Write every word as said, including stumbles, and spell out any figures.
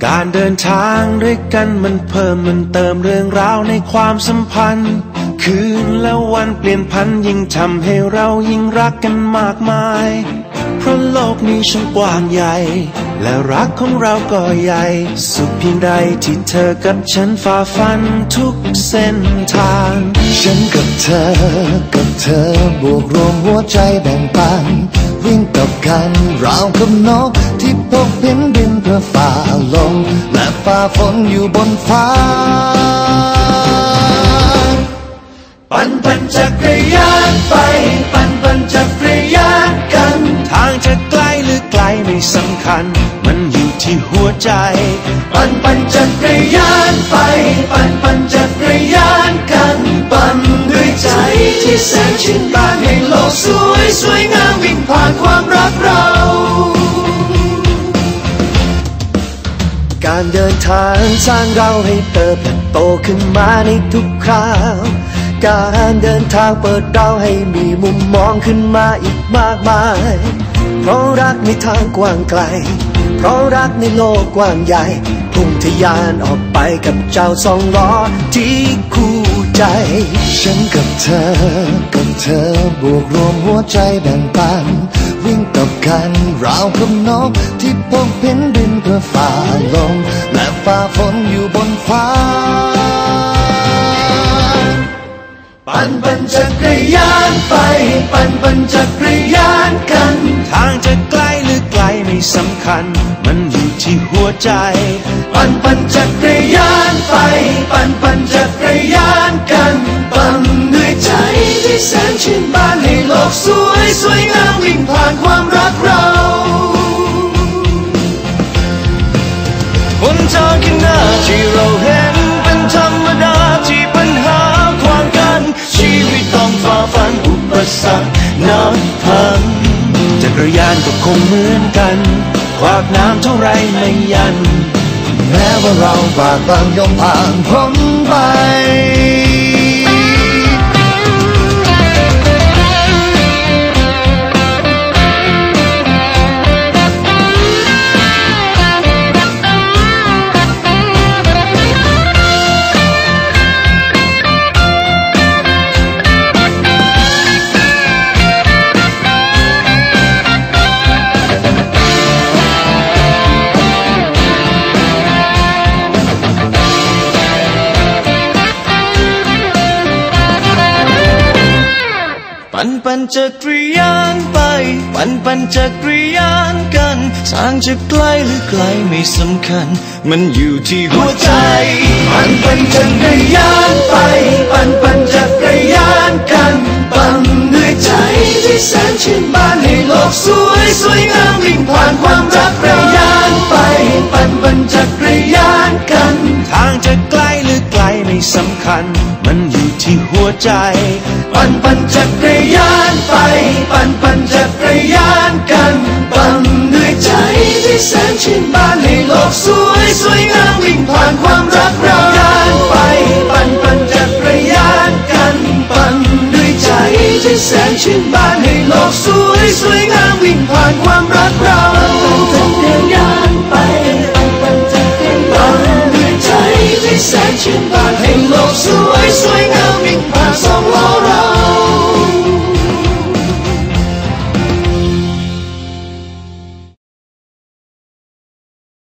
การเดินทางด้วยกันมันเพิ่มมันเติมเรื่องราวในความสัมพันธ์คืนและวันเปลี่ยนพันยิ่งทำให้เรายิ่งรักกันมากมายเพราะโลกนี้ช่างกว้างใหญ่และรักของเราก็ใหญ่สุขเพียงใดที่เธอกับฉันฝ่าฟันทุกเส้นทางฉันกับเธอกับเธอบวกรวมหัวใจแบ่งปันวิ่งกับกันราวกับนกที่พบเห็นบินเพื่อฝ่าลมและฝ่าฝนอยู่บนฟ้าปั่นปั่นจักรยานไปปั่นปั่นจักรยานกันทางจะไกลหรือไกลไม่สำคัญมันอยู่ที่หัวใจปั่นปั่นจักรยานไปปั่นปั่นจักรยานกันปั่นด้วยใจที่แสนชื่นบานให้โลกสวยสวยงามวิ่งผ่านความรักเราการเดินทางสร้างเราให้เติบโตขึ้นมาในทุกคราวการเดินทางเปิดเราให้มีมุมมองขึ้นมาอีกมากมายเพราะรักในทางกว้างไกลเพราะรักในโลกกว้างใหญ่พุ่งทะยานออกไปกับเจ้าสองล้อที่คู่ใจฉันกับเธอกับเธอบวกรวมหัวใจแบ่งปันวิ่งกับกันราวกับนกที่พบเห็นบินเพื่อฝ่าลมและฝ่าฝนอยู่บนฟ้าปั่นปั่นจักรยานไปปั่นปั่นจักรยานกันทางจะไกลหรือไกลไม่สำคัญมันอยู่ที่หัวใจปั่นปั่นจักรยานไปปั่นปั่นจักรยานกันปั่นด้วยใจที่แสนชื่นบานให้โลกสวยสวยงามวิ่งผ่านความรักเราบนทางข้างหน้าที่เราเห็นเป็นธรรมดาที่ปัญหาขวางกันชีวิตต้องฝ่าฟันอุปสรรคน้ำพังจักรยานก็คงเหมือนกันขวากน้ำเท่าไรไม่ยันแม้ว่าเราบากบั่นย่อมผ่านพ้นไปปั่นปั่นจักรยานไปปั่นปั่นจักรยานกันทางจะไกลหรือไกลไม่สำคัญมันอยู่ที่หัวใจปั่นปั่นจักรยานไปปั่นปั่นจักรยานกันปั่นด้วยใจที่แสนชื่นบานให้โลกสวยสวยงามวิ่งผ่านความรักเรายานไปปั่นปั่นจักรยานกันทางจะไกลหรือไกลไม่สำคัญมันอยู่ที่หัวใจปั่นปั่นจักรยานไปปั่นปั่นจักรยานกันปั่นด้วยใจที่แสนชื่นบานให้โลกสวยสวยงามวิ่งผ่านความรักเรายานไปปั่นปั่นจักรยานกันปั่นด้วยใจที่แสนชื่นบานให้โลกสวยสวยงามวิ่งผ่านความรักเราปั่นจักรยานไปปั่นปั่นจักรยานปั่นด้วยใจที่แสนชื่นบานให้โลกสวยสวย